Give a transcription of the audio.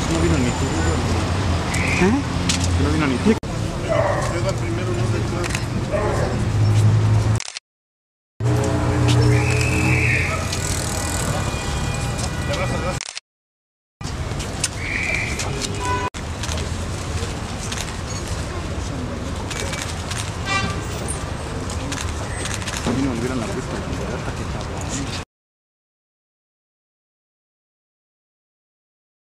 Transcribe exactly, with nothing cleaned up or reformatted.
No vino ni tú. ¿Eh? No vino ni tú. Queda primero, no sé qué. No vino, no hubieran abierto la puerta, qué cabrón.